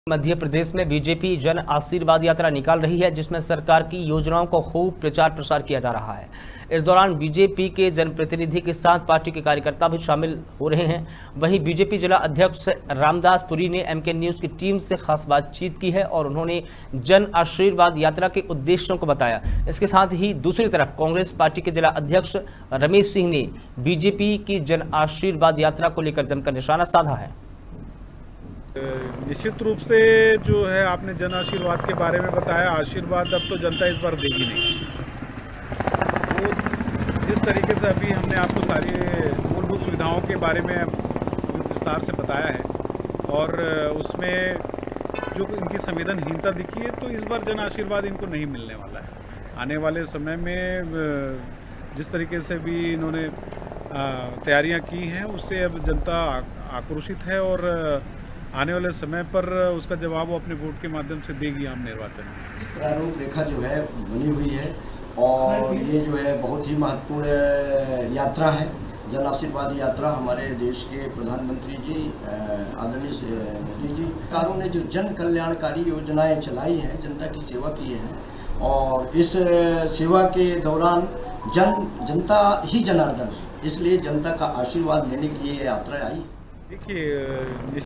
मध्य प्रदेश में बीजेपी जन आशीर्वाद यात्रा निकाल रही है, जिसमें सरकार की योजनाओं को खूब प्रचार प्रसार किया जा रहा है। इस दौरान बीजेपी के जनप्रतिनिधि के साथ पार्टी के कार्यकर्ता भी शामिल हो रहे हैं। वहीं बीजेपी जिला अध्यक्ष रामदास पुरी ने एमके न्यूज़ की टीम से खास बातचीत की है और उन्होंने जन आशीर्वाद यात्रा के उद्देश्यों को बताया। इसके साथ ही दूसरी तरफ कांग्रेस पार्टी के जिला अध्यक्ष रमेश सिंह ने बीजेपी की जन आशीर्वाद यात्रा को लेकर जमकर निशाना साधा है। निश्चित रूप से जो है आपने जन आशीर्वाद के बारे में बताया। आशीर्वाद अब तो जनता इस बार देगी नहीं। तो जिस तरीके से अभी हमने आपको सारी मूलभूत सुविधाओं के बारे में विस्तार से बताया है और उसमें जो इनकी संवेदनहीनता दिखी है, तो इस बार जन आशीर्वाद इनको नहीं मिलने वाला है। आने वाले समय में जिस तरीके से भी इन्होंने तैयारियां की हैं, उससे अब जनता आक्रोशित है और आने वाले समय पर उसका जवाब वो अपने वोट के माध्यम से देगी आम निर्वाचन में। प्रारूप रेखा जो है बनी हुई है और ये जो है बहुत ही महत्वपूर्ण यात्रा है। जन आशीर्वाद यात्रा हमारे देश के प्रधानमंत्री जी आदरणीय मोदी जी सरकारों ने जो जन कल्याणकारी योजनाएं चलाई हैं, जनता की सेवा की है और इस सेवा के दौरान जनता ही जनार्दन है, इसलिए जनता का आशीर्वाद लेने के लिए यात्रा आई। देखिए